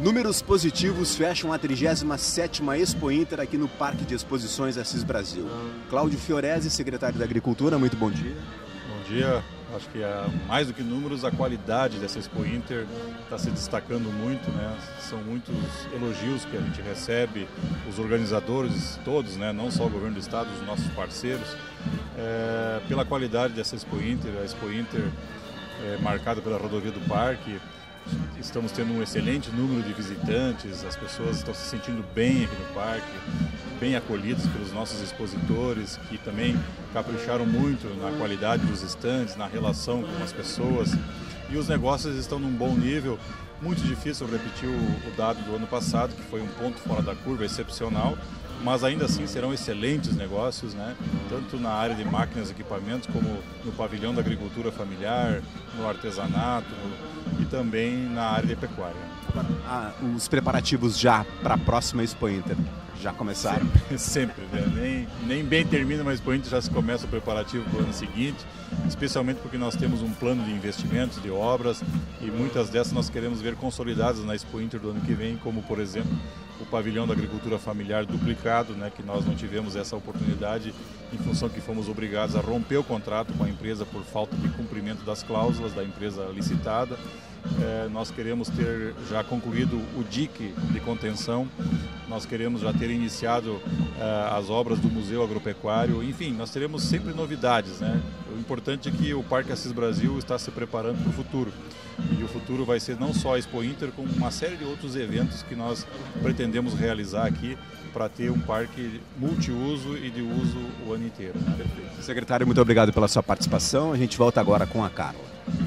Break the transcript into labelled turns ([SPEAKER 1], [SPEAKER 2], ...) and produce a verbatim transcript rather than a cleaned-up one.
[SPEAKER 1] Números positivos fecham a trigésima sétima Expo Inter aqui no Parque de Exposições Assis Brasil. Cláudio Fiorese, secretário da Agricultura, muito bom dia.
[SPEAKER 2] Bom dia. Acho que é, mais do que números, a qualidade dessa Expo Inter está se destacando muito, né? São muitos elogios que a gente recebe, os organizadores todos, né? Não só o governo do estado, os nossos parceiros, é, pela qualidade dessa Expo Inter. A Expo Inter é marcada pela rodovia do Parque. Estamos tendo um excelente número de visitantes, as pessoas estão se sentindo bem aqui no parque, bem acolhidas pelos nossos expositores, que também capricharam muito na qualidade dos estandes, na relação com as pessoas. E os negócios estão num bom nível. Muito difícil repetir o, o dado do ano passado, que foi um ponto fora da curva excepcional, mas ainda assim serão excelentes negócios, né? Tanto na área de máquinas e equipamentos, como no pavilhão da agricultura familiar, no artesanato no, e também na área de pecuária.
[SPEAKER 1] Ah, os preparativos já para a próxima Expo Inter já começaram?
[SPEAKER 2] Sempre, sempre né? nem, nem bem termina uma Expo Inter, já se começa o preparativo para o ano seguinte, especialmente porque nós temos um plano de investimentos, de obras, e muitas dessas nós queremos ver consolidadas na Expo Inter do ano que vem, como por exemplo o pavilhão da agricultura familiar duplicado, né, que nós não tivemos essa oportunidade em função que fomos obrigados a romper o contrato com a empresa por falta de cumprimento das cláusulas da empresa licitada. É, nós queremos ter já concluído o dique de contenção, nós queremos já ter iniciado é, as obras do Museu Agropecuário, enfim, nós teremos sempre novidades, né? O importante é que o Parque Assis Brasil está se preparando para o futuro. E o futuro vai ser não só a Expo Inter, como uma série de outros eventos que nós pretendemos realizar aqui para ter um parque multiuso e de uso o ano inteiro. Né?
[SPEAKER 1] Perfeito. Secretário, muito obrigado pela sua participação. A gente volta agora com a Carla.